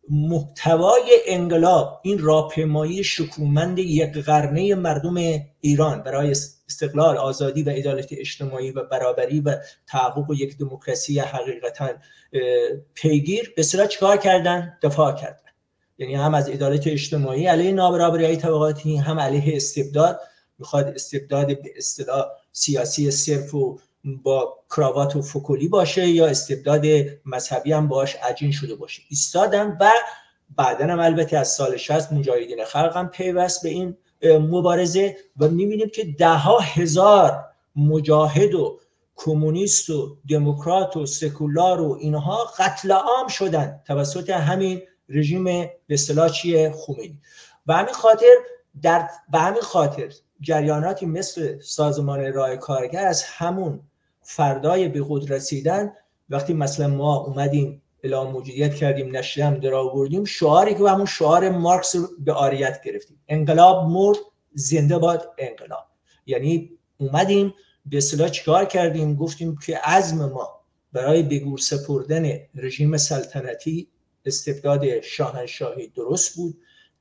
محتوای انقلاب، این راهپیمایی شکومند یک قرنه مردم ایران برای استقلال، آزادی و عدالت اجتماعی و برابری و تحقق یک دموکراسی حقیقتا پیگیر، به اصطلاح چیکار کردن؟ دفاع کردن. یعنی هم از عدالت اجتماعی علیه نابرابری‌های طبقاتی، هم علیه استبداد. میخواد استبداد به اصطلاح سیاسی صرف و با کراوات و فکولی باشه یا استبداد مذهبی هم باش عجین شده باشه. ایستادن و بعدن هم البته از سال شصت مجاهدین خلق هم پیوست به این مبارزه و میبینیم که ده ها هزار مجاهد و کمونیست و دموکرات و سکولار و اینها قتل عام شدن توسط همین رژیم به اصطلاح چیه؟ خمینی. به همین خاطر در به همین خاطر جریاناتی مثل سازمان راه کارگر از همون فردای به قدرت رسیدن، وقتی مثلا ما اومدیم اعلام موجودیت کردیم، نشریه هم در آوردیم، شعاری که همون شعار مارکس رو به عاریت گرفتیم، انقلاب مرد، زنده باد انقلاب. یعنی اومدیم به اصطلاح چیکار کردیم؟ گفتیم که عزم ما برای به گور سپردن رژیم سلطنتی، استبداد شاهنشاهی درست بود،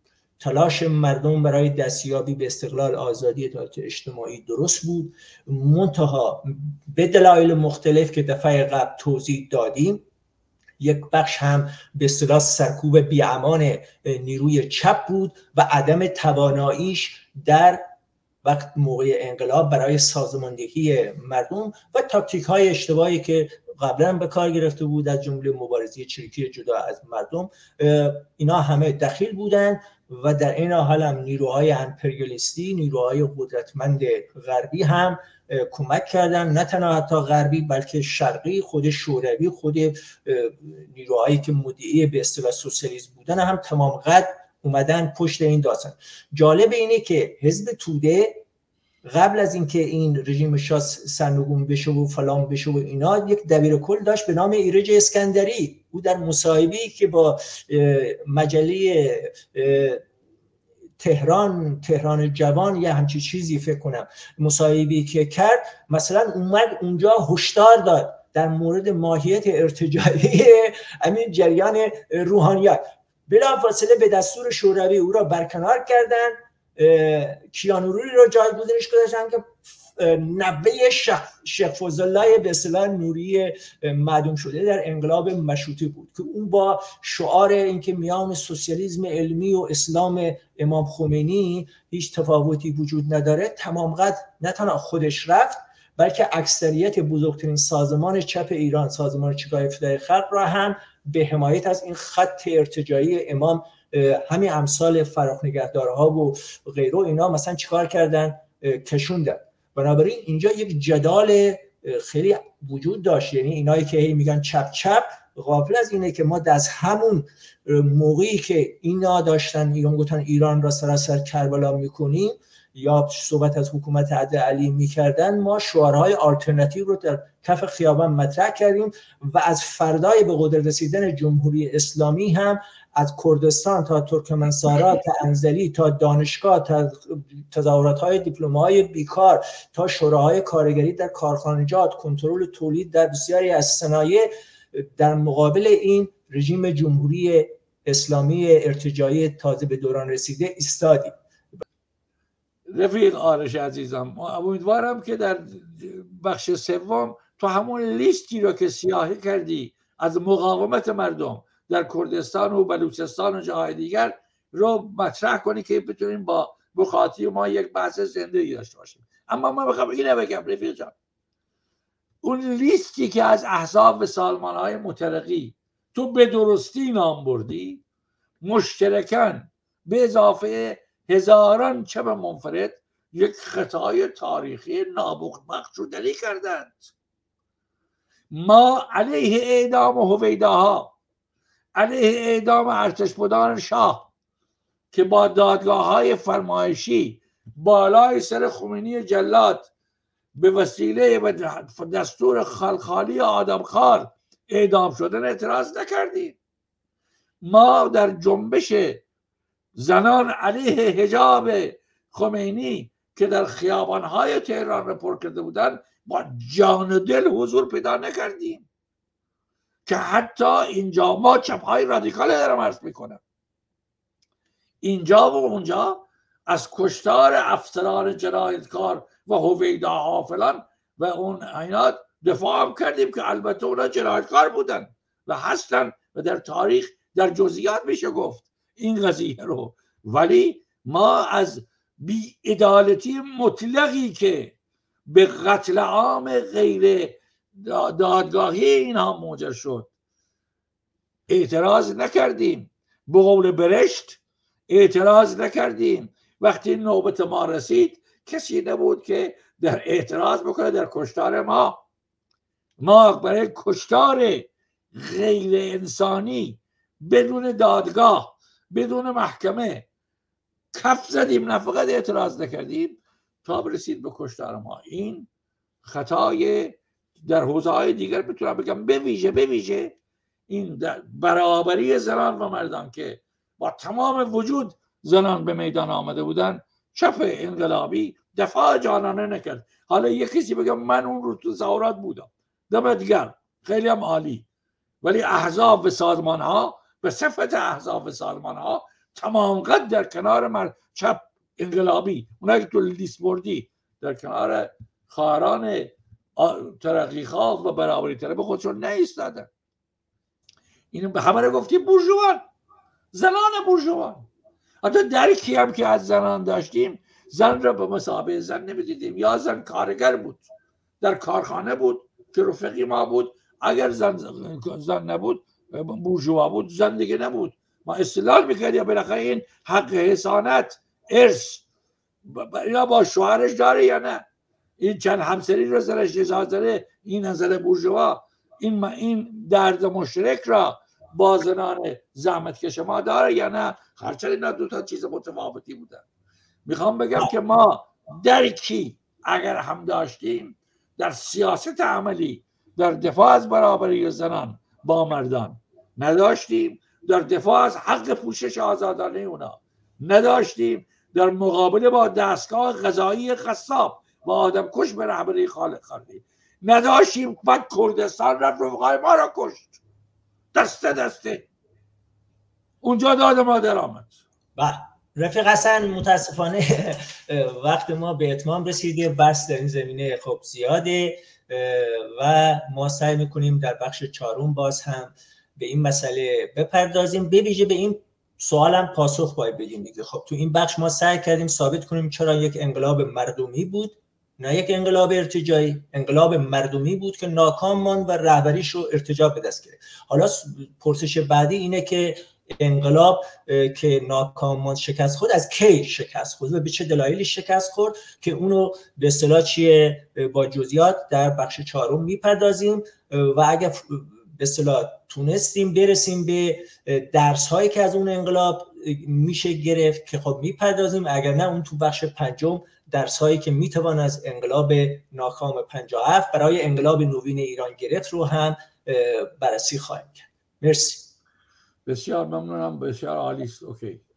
تلاش مردم برای دستیابی به استقلال، آزادی، عدالت اجتماعی درست بود، منتها به دلایل مختلف که دفعه قبل توضیح دادیم، یک بخش هم به اصطلاح سرکوب بی‌امان نیروی چپ بود و عدم تواناییش در وقت موقع انقلاب برای سازماندهی مردم و تاکتیک های اشتباهی که قبلا به کار گرفته بود، از جمله مبارزه چریکی جدا از مردم، اینا همه دخیل بودن و در این حال هم نیروهای امپریالیستی، نیروهای قدرتمند غربی هم کمک کردن، نه تنها حتی غربی بلکه شرقی، خود شوروی، خود نیروهایی که مدعی به اصطلاح سوسیالیسم بودن هم تمام قد اومدن پشت این داستان. جالب اینه که حزب توده قبل از اینکه این رژیم شاه سرنگون بشه و فلان بشه و اینا، یک دبیر کل داشت به نام ایرج اسکندری. او در مصاحبه‌ای که با مجله تهران تهران جوان یا همچی چیزی فکر کنم مصاحبه‌ای که کرد، مثلا اومد اونجا هشدار داد در مورد ماهیت ارتجاعی همین جریان روحانیت. بلافاصله به دستور شوروی او را برکنار کردن، کیانوری را جایگزینش گذاشتن که نوه شیخ فضلالله به اصطلاح نوری معدوم شده در انقلاب مشروطه بود که اون با شعار اینکه میان سوسیالیسم علمی و اسلام امام خمینی هیچ تفاوتی وجود نداره، تمام قد نه تنها خودش رفت بلکه اکثریت بزرگترین سازمان چپ ایران، سازمان چریک‌های فدایی خلق را هم به حمایت از این خط ارتجاعی امام، همین امثال فراخ نگهدارها و غیره اینا مثلا چیکار کردن؟ کشوندن. بنابراین اینجا یک جدال خیلی وجود داشت. یعنی اینایی که هی میگن چپ چپ غافل از اینه که ما از همون موقعی که اینا داشتن ایران گفتن ایران را سراسر کربلا میکنیم یا صحبت از حکومت عهد علی میکردن، ما شعارهای آلترناتیو رو در کف خیابان مطرح کردیم و از فردای به قدرت رسیدن جمهوری اسلامی هم از کردستان تا ترکمنسارا تا انزلی تا دانشگاه تا تظاهرات‌های دیپلم‌های بیکار تا شوراهای کارگری در کارخانجات، کنترل تولید در بسیاری از صنایع، در مقابل این رژیم جمهوری اسلامی ارتجاعی تازه به دوران رسیده ایستادیم. رفیق آرش عزیزم، امیدوارم که در بخش سوم تو همون لیستی رو که سیاهی کردی از مقاومت مردم در کردستان و بلوچستان و جاهای دیگر رو مطرح کنی که بتونیم با مخاطب ما یک بحث زنده داشته باشیم. اما من بخوام اینو بگم رفیق جان، اون لیستی که از احزاب و سازمان‌های مترقی تو به درستی نام بردی، مشترکاً به اضافه هزاران چپ منفرد یک خطای تاریخی نابخشودنی کردند. ما علیه اعدام هویداها علیه اعدام ارتشبدان شاه که با دادگاه های فرمایشی بالای سر خمینی جلاد به وسیله و دستور خلخالی آدمخوار اعدام شدن اعتراض نکردیم. ما در جنبش زنان علیه حجاب خمینی که در خیابانهای تهران را پر کرده بودن با جان و دل حضور پیدا نکردیم که حتی اینجا ما چپهای رادیکال دارم عرض میکنم، اینجا و اونجا از کشتار افسران جنایتکار و هویداها فلان و اون عینات دفاع هم کردیم که البته اونا جنایتکار بودن و هستن و در تاریخ در جزئیات میشه گفت این قضیه رو، ولی ما از بی‌عدالتی مطلقی که به قتل عام غیر دادگاهی اینها موجب شد اعتراض نکردیم. به قول برشت اعتراض نکردیم. وقتی نوبت ما رسید کسی نبود که در اعتراض بکنه در کشتار ما. ما برای کشتار غیر انسانی بدون دادگاه بدون محکمه کف زدیم، نه فقط اعتراض نکردیم تا برسید به کشتار ما. این خطای در حوزه‌های دیگر میتونم بگم به ویژه به ویژه این برابری زنان و مردان که با تمام وجود زنان به میدان آمده بودن چپ انقلابی دفاع جانانه نکرد. حالا یک کسی بگم من اون رو تو تظاهرات بودم، دمت گرم، خیلی هم عالی، ولی احزاب و سازمان ها به صفت احزاب و سازمان ها تمام قد در کنار من چپ انقلابی اونایی که تو لیست بردی در کنار خواهران ترقیخواه و برابری طلب خودشون نایستادن. اینو به همه گفتی بورژوان، زنان بورژوان. حتی درکی هم که از زنان داشتیم زن را به مثابه زن نمیدیدیم. یا زن کارگر بود در کارخانه بود که رفقی ما بود، اگر زن زن نبود بورژوا بود زن دیگه نبود. ما استدلال میکردیم یا بالاخره این حق حسانت ارث یا با شوهرش داره یا نه، این چند همسری رو زنش اجازه داره، این نظر بورژوا این این درد مشترک را با زنان زحمتکش ما داره یا نه. هرچند اینا دو تا چیز متفاوتی بودن. میخوام بگم که ما درکی اگر هم داشتیم در سیاست عملی در دفاع از برابری زنان با مردان نداشتیم، در دفاع از حق پوشش آزادانه اونا نداشتیم، در مقابله با دستگاه قضایی قصاب و آدم کش به رهبری خالق خالقی نداشتیم. بعد کردستان رفت رفقای ما را کشت دسته دسته، اونجا داد ما در آمد. بله رفیق حسن، متاسفانه وقت ما به اتمام رسیده، بس در این زمینه خب زیاده و ما سعی میکنیم در بخش چهارم باز هم به این مسئله بپردازیم، به ویژه به این سوالم پاسخ باید بدیم دیگه. خب تو این بخش ما سعی کردیم ثابت کنیم چرا یک انقلاب مردمی بود، نه یک انقلاب ارتجاعی، انقلاب مردمی بود که ناکام ماند و رهبریش رو ارتجاع به دست گرفت. حالا پرسش بعدی اینه که انقلاب که ناکام ماند شکست خورد، از کی شکست خورد و به چه دلایلی شکست خورد که اونو به اصطلاح چیه با جزئیات در بخش چهارم میپردازیم و اگر به اصطلاح تونستیم برسیم به درس هایی که از اون انقلاب میشه گرفت که خب میپردازیم، اگر نه اون تو بخش پنجم درس هایی که میتوان از انقلاب ناکام پنجاه و هفت برای انقلاب نوین ایران گرفت رو هم بررسی خواهیم کرد. مرسی. بسیار ممنونم، بسیار عالی است. اوکی.